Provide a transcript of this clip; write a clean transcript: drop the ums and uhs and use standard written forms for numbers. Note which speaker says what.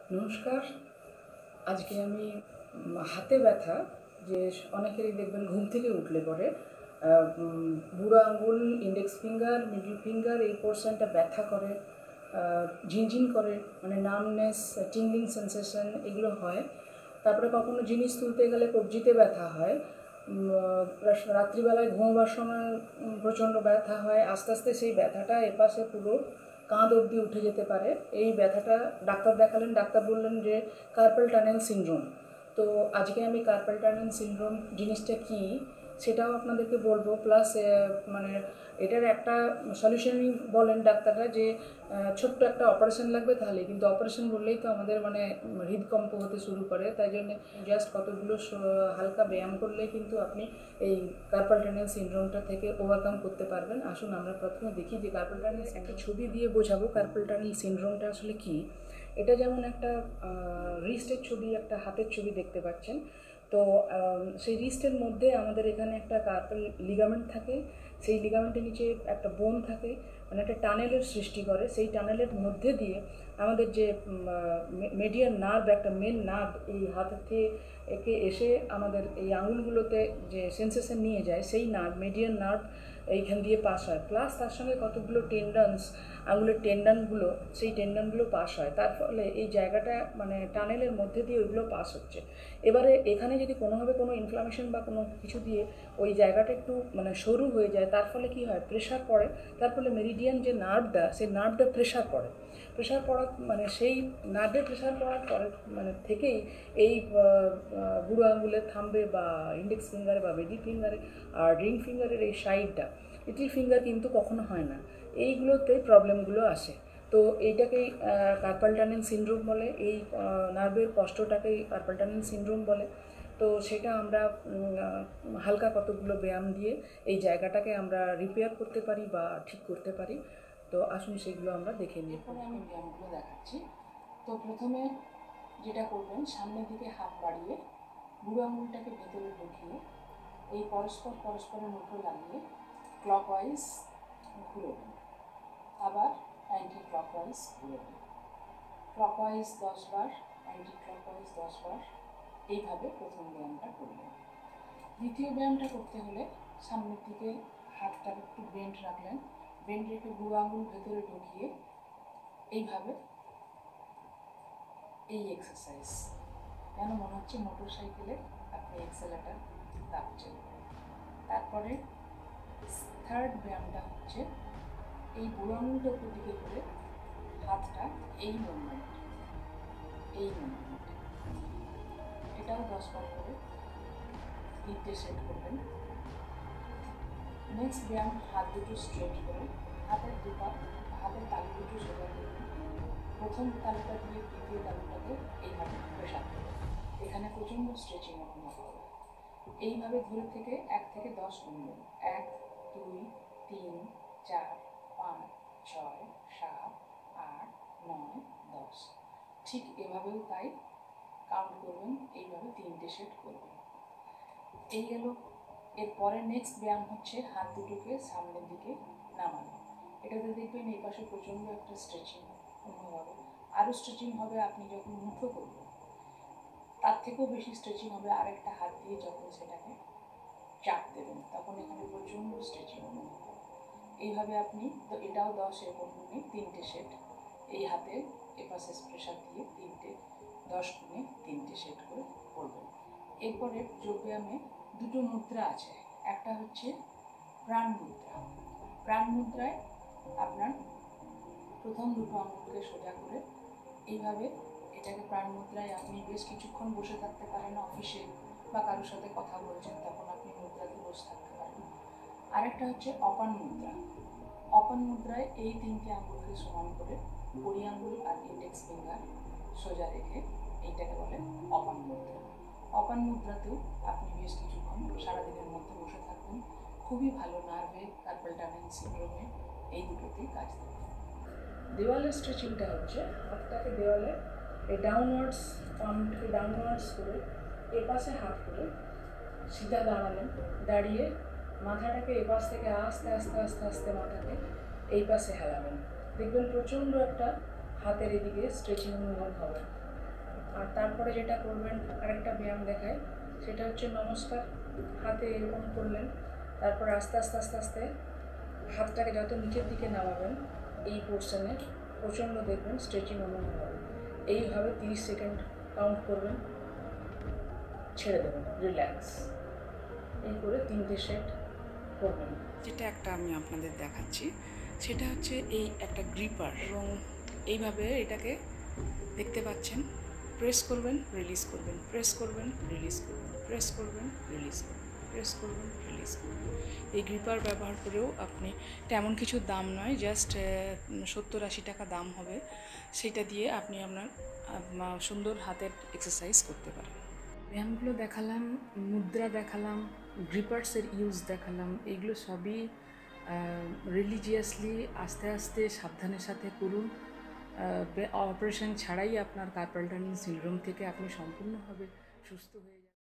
Speaker 1: নমস্কার। আজকে আমি হাতে ব্যথা যে অনেকেরই দেখবেন ঘুম থেকে উঠলে পরে বুড়ো আঙুল, ইন্ডেক্স ফিঙ্গার, মিডল ফিঙ্গার এই পোর্শনটা ব্যথা করে, ঝিনঝিন করে, মানে নামনেস, টিংলিং সেন্সেশন এগুলো হয়। তারপরে কখনো জিনিস তুলতে গেলে কবজিতে ব্যথা হয়, রাত্রিবেলায় ঘুমোবার সময় প্রচণ্ড ব্যথা হয়। আস্তে আস্তে সেই ব্যথাটা এপাশে পুরো কাঁধ অবধি উঠে যেতে পারে। এই ব্যথাটা ডাক্তার দেখালেন, ডাক্তার বললেন যে কার্পেল টানেল সিনড্রোম। তো আজকে আমি কার্পেল টানেল সিনড্রোম জিনিসটা কী সেটাও আপনাদেরকে বলবো, প্লাস মানে এটার একটা সলিউশনই বলেন ডাক্তাররা যে ছোট্ট একটা অপারেশন লাগবে তাহলে, কিন্তু অপারেশন বললেই তো আমাদের মানে হৃদকম্প হতে শুরু করে। তাই জন্য জাস্ট কতগুলো হালকা ব্যায়াম করলে কিন্তু আপনি এই কার্পাল টানেল সিনড্রোমটা থেকে ওভারকাম করতে পারবেন। আসুন আমরা প্রথমে দেখি যে কার্পাল টানেল, একটা ছবি দিয়ে বোঝাবো কার্পাল টানেল সিনড্রোমটা আসলে কী। এটা যেমন একটা রিস্টের ছবি, একটা হাতের ছবি দেখতে পাচ্ছেন। তো সেই রিস্টের মধ্যে আমাদের এখানে একটা কার্পাল লিগামেন্ট থাকে, সেই লিগামেন্টের নিচে একটা বোন থাকে, মানে একটা টানেলের সৃষ্টি করে। সেই টানেলের মধ্যে দিয়ে আমাদের যে মেডিয়ান নার্ভ, একটা মেন নার্ভ এই হাতে একে এসে আমাদের এই আঙুলগুলোতে যে সেন্সেশন নিয়ে যায়, সেই নার্ভ, মেডিয়ান নার্ভ এইখান দিয়ে পাস হয়। প্লাস তার সঙ্গে কতগুলো টেন্ডনস, আঙুলের টেন্ডনগুলো, সেই টেন্ডনগুলো পাস হয়। তার ফলে এই জায়গাটা মানে টানেলের মধ্যে দিয়ে ওইগুলো পাস হচ্ছে। এবারে এখানে যদি কোনোভাবে কোনো ইনফ্লামেশন বা কোনো কিছু দিয়ে ওই জায়গাটা একটু মানে সরু হয়ে যায়, তার ফলে কী হয়, প্রেশার পড়ে। তার ফলে মেরিডিয়ান যে নার্ভটা, সেই নার্ভটা প্রেশার পড়ে। প্রেশার পড়া মানে সেই নার্ভে প্রেশার পড়ার পরে মানে থেকেই এই বুড়ো আঙুলের থাম্বে বা ইন্ডেক্স ফিঙ্গারে বা মিডল ফিঙ্গারে আর রিং ফিঙ্গারের এই সাইডটা, লিটল ফিঙ্গার কিন্তু কখনো হয় না। এইগুলোতে প্রবলেমগুলো আসে। তো এইটাকেই কার্পাল টানেল সিনড্রোম বলে, এই নার্ভের কষ্টটাকেই কার্পাল টানেল সিনড্রোম বলে। তো সেটা আমরা হালকা কতগুলো ব্যায়াম দিয়ে এই জায়গাটাকে আমরা রিপেয়ার করতে পারি বা ঠিক করতে পারি। তো আসুন সেগুলো আমরা দেখে নিই। এরপরে আমি ব্যায়ামগুলো দেখাচ্ছি। তো প্রথমে যেটা করবেন, সামনের দিকে হাত বাড়িয়ে বুড়ো আঙুলটাকে ভেতরে ঢুকিয়ে এই পরস্পরের মুঠো লাগিয়ে ক্লকওয়াইজ ঘুরবেন, আবার অ্যান্টি ক্লকওয়াইজ ঘুরবেন। ক্লকওয়াইজ 10 বার, অ্যান্টি ক্লকওয়াইজ 10 বার, এইভাবে প্রথম ব্যায়ামটা করবেন। দ্বিতীয় ব্যায়ামটা করতে হলে সামনের দিকে হাতটা একটু বেন্ড রাখলেন, বেন্ড রেখে বুড়ো আঙুল ভেতরে ঢুকিয়ে এইভাবে এই এক্সারসাইজ, যেন মনে হচ্ছে মোটর সাইকেলে আপনি এক্সেলেটার দাবছেন। তারপরে থার্ড ব্যায়ামটা হচ্ছে এই বুড়ো আঙুলটা উপর দিকে করে হাতটা এই মুভমেন্ট, এটাও 10 বার করে 3টে সেট করবেন। নেক্সট ব্যায়াম, হাত দুটো স্ট্রেট করে হাতের হাতের তালু দুটো সোজা করবেন। প্রথম তালুটা দিয়ে দ্বিতীয় তালুটাকে এইভাবে প্রেশার করবেন। এখানে প্রচণ্ড স্ট্রেচিং অনুভব হবে। এইভাবে ধরে থেকে 1 থেকে 10 গুনবেন। 1, 2, 3, 4, 5, 6, 7, 8, 9, 10। ঠিক এভাবেও তাই কাউন্ট করবেন, এইভাবে 3টে সেট করবেন। এই গেল। এরপরে নেক্সট ব্যায়াম হচ্ছে হাত দুটোকে সামনের দিকে নামানো। এটাতে দেখবেন এই পাশে প্রচণ্ড একটা স্ট্রেচিং অনুভব হবে। আরও স্ট্রেচিং হবে আপনি যখন মুঠো করবেন, তার থেকেও বেশি স্ট্রেচিং হবে আরেকটা হাত দিয়ে যখন সেটাকে চাপ দেবেন, তখন এখানে প্রচণ্ড স্ট্রেচিং অনুভব হবে। এইভাবে আপনি, তো এটাও 10 এরকম গুণে 3টে সেট, এই হাতে এপাশে প্রেশার দিয়ে 10 গুণে 3টে সেট করে করবেন। এরপরে যোগব্যায়ামে দুটো মুদ্রা আছে। একটা হচ্ছে প্রাণ মুদ্রা। প্রাণ মুদ্রায় আপনার প্রথম দুটো আঙুলকে সোজা করে এইভাবে, এটাকে প্রাণ মুদ্রায় আপনি বেশ কিছুক্ষণ বসে থাকতে পারেন। অফিসে বা কারোর সাথে কথা বলছেন তখন আপনি মুদ্রাতে বসে থাকতে পারেন। আরেকটা হচ্ছে অপান মুদ্রা। অপান মুদ্রায় এই 3টে আঙুলকে সমান করে কড়ি আঙুল আর ইন্ডেক্স ফিঙ্গার সোজা রেখে এইটাকে বলে অপান মুদ্রা। অপান মুদ্রাতেও আপনি বেশ কিছুক্ষণ সারাদিনের মধ্যে বসে থাকবেন। খুবই ভালো নার্ভে, কার্পাল টানেল সিনড্রোমে এই দুটোতেই কাজ দেবে। দেওয়ালের স্ট্রেচিংটা হচ্ছে হাতটাকে দেওয়ালে এই ডাউনওয়ার্ডস, পাম্পকে ডাউনওয়ার্ডস করে এপাশে হাত করে সিধা দাঁড়ালেন। দাঁড়িয়ে মাথাটাকে এপাশ থেকে আস্তে আস্তে আস্তে আস্তে মাথাকে এই পাশে হেলাবেন। দেখবেন প্রচণ্ড একটা হাতের এদিকে স্ট্রেচিং অনুভব হবে। আর তারপরে যেটা করবেন, আরেকটা ব্যায়াম দেখায়, সেটা হচ্ছে নমস্কার। হাতে এরকম করলেন, তারপরে আস্তে আস্তে আস্তে আস্তে হাতটাকে যত নিচের দিকে নামাবেন এই পোর্শনে প্রচণ্ড দেখবেন স্ট্রেচিং অনুভব হবে। এইভাবে 30 সেকেন্ড কাউন্ট করবেন, ছেড়ে দেবেন, রিল্যাক্স। এই করে 3টে সেট করবেন।
Speaker 2: যেটা একটা আমি আপনাদের দেখাচ্ছি, সেটা হচ্ছে এই একটা গ্রিপার, এবং এইভাবে এটাকে দেখতে পাচ্ছেন, প্রেস করবেন, রিলিজ করবেন, প্রেস করবেন, রিলিজ করবেন, প্রেস করবেন, রিলিজ করবেন, প্রেস করবেন, রিলিজ করবেন। এই গ্রিপার ব্যবহার করেও আপনি, তেমন কিছু দাম নয়, জাস্ট 70-80 টাকা দাম হবে, সেটা দিয়ে আপনি আপনার সুন্দর হাতের এক্সারসাইজ করতে পারেন। ব্যায়ামগুলো দেখালাম, মুদ্রা দেখালাম, গ্রিপার্সের ইউজ দেখালাম, এগুলো সবই রিলিজিয়াসলি আস্তে আস্তে সাবধানের সাথে করুন। অপারেশন ছাড়াই আপনার কার্পাল টানেল সিনড্রোম থেকে আপনি সম্পূর্ণভাবে সুস্থ হয়ে যাবেন।